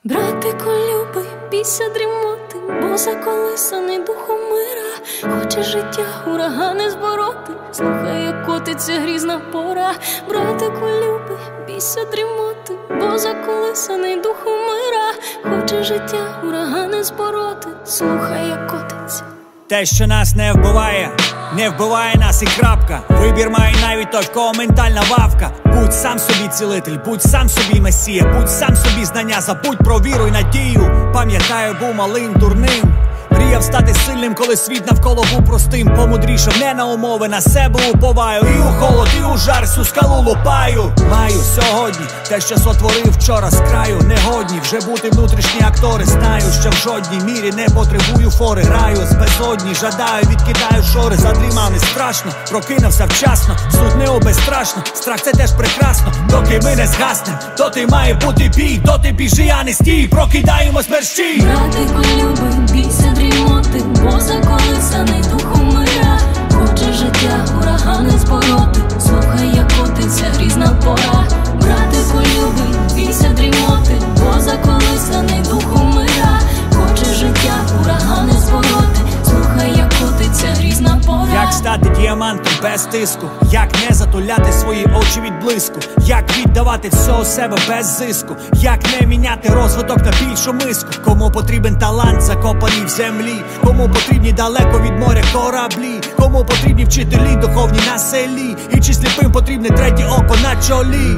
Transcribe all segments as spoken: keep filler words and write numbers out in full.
Братику любий, бійся дрімоти, бо заколисаний духом мира. Хоче життя урагани збороти, слухай, як котиться грізна пора. Братику любий, бійся дрімоти, бо заколисаний духом мира. Хоче життя урагани збороти, слухай, як котиться. Те, що нас не вбиває, не вбиває нас і крапка. Вибір має навіть той, в кого ментальна вавка. Будь сам собі цілитель, будь сам собі месія, будь сам собі знання, забудь про віру й надію. Пам'ятаю, був малим, дурним, мріяв стати сильним, коли світ навколо був простим. Помудрішав не на умови, на себе уповаю. І у холод, і у жар всю скалу лупаю. Маю сьогодні те, що сотворив вчора з краю. Негодні вже бути внутрішні актори. Знаю, що в жодній мірі не потребую фори. Граю з безодні, жадаю, відкидаю шори. Задрімав не страшно, прокинувся вчасно. Суть не безстрашно, страх це теж прекрасно. Доки ми не згаснем, доти має бути бій. Доти біжи, а не стій, прокидаємось мерщій. Братику любий, бійся дрімоти, бо заколисаний духом мира. Хоче життя урагани збороти, слухай, як котиться грізна пора. Братику любий, бійся дрімоти, бо заколисаний духом мира. Хоче життя урагани збороти, слухай, як котиться грізна пора. Як стати діамантом без тиску, як не затуляти свої очі від блиску, як віддавати всього себе без зиску, як не міняти розвиток на більшу миску. Кому потрібен талант, закопаний в землі, кому потрібні далеко від моря кораблі, кому потрібні вчителі духовні на селі, і чи сліпим потрібне третє око на чолі.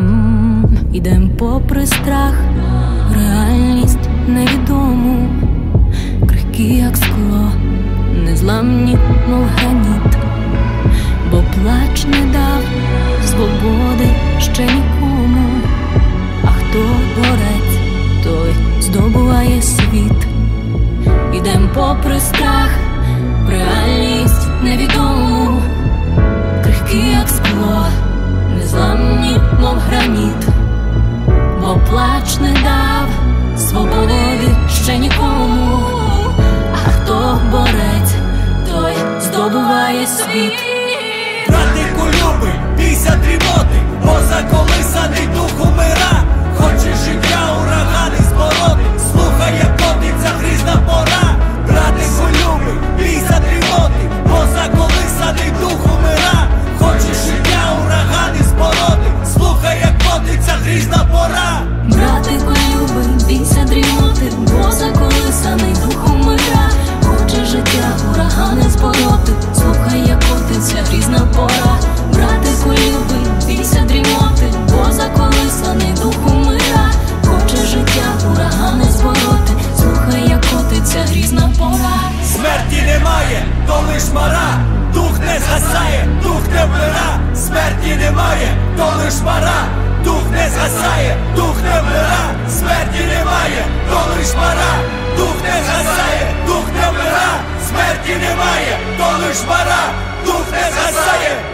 Ідем попри страх, реальність невідому, крихкі як скло, незламні, мов граніт. Бо плач не дав свободи ще нікому, а хто борець, той здобуває світ. Ідем попри страх, реальність невідому, крихкі як скло, незламні, мов граніт. Бо плач не дав свободи ще нікому, а хто борець, той здобуває світ. Братику любий, бійся дрімоти, бо заколисаний духом мира. Хочеш життя урагани збороти, слухай, як котиться грізна пора. Братику любий, бійся дрімоти, бо заколисаний духом мира. Хочеш життя урагани збороти, слухай, як котиться грізна пора. Братику любий, бійся дрімоти, бо заколисаний духом мира. Хоче життя урагани збороти, слухай, як котиться грізна пора. Братику любий, бійся дрімоти, бо заколисаний духом мира. Хоче життя урагани збороти, слухай, як котиться грізна пора. Смерті немає, то лиш мара, дух не згасає, дух не вмира. Смерті немає, то лиш мара, дух не згасає, дух не вмира. Смерті немає, то лиш мара, дух не згасає, дух не вмира. Смерті немає, то лиш мара, дух не згасає,